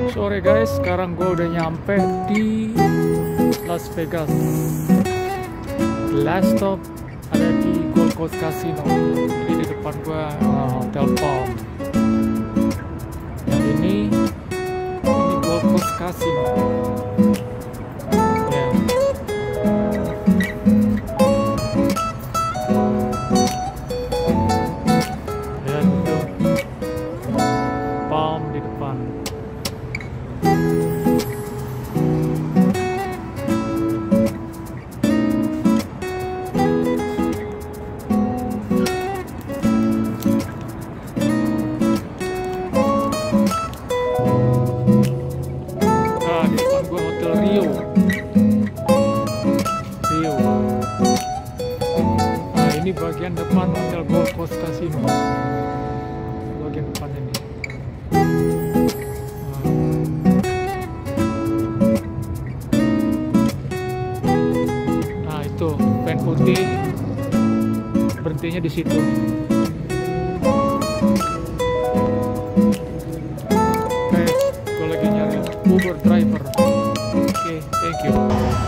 Sore guys, sekarang gue udah nyampe di Las Vegas. Last stop ada di Gold Coast Casino. Ini di depan gue Hotel Palm. Yang ini Gold Coast Casino. Ya. Lihat tuh, Palm di depan. Ini bagian depan Hotel Gold Coast Casino. Bagian depan ini. Nah itu van putih, berhentinya di situ. Oke, gue lagi nyari Uber driver. Oke, thank you.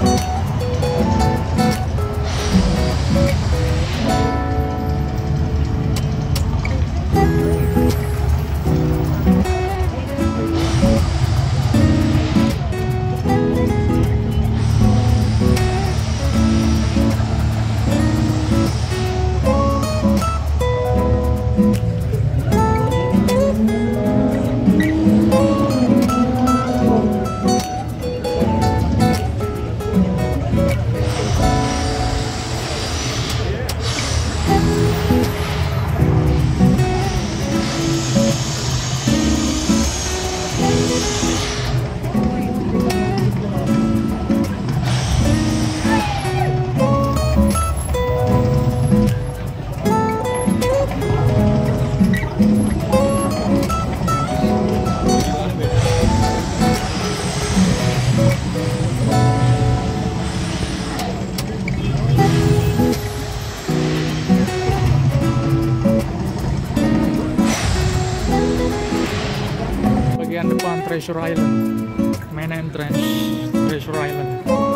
Bagian depan Treasure Island, main entrance Treasure Island.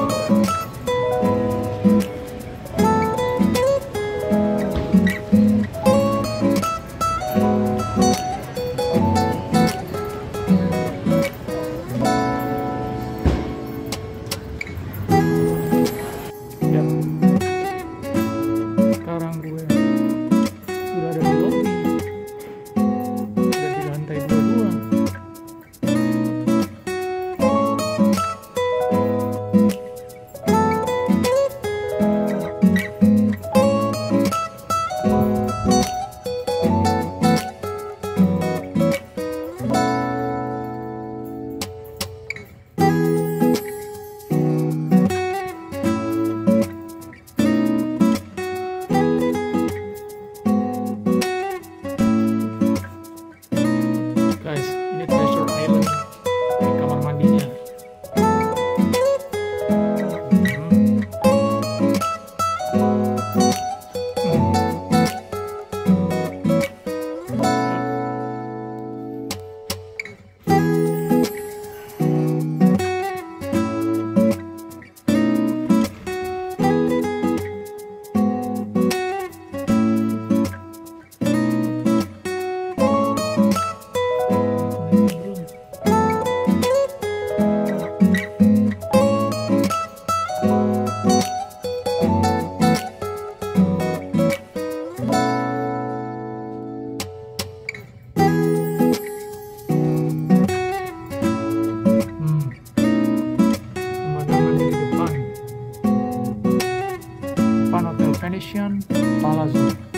Ya, sekarang gue sudah ada di lobby. Guys, ini Treasure Island. Ini kamar mandinya. Hotel Venetian Palazzo.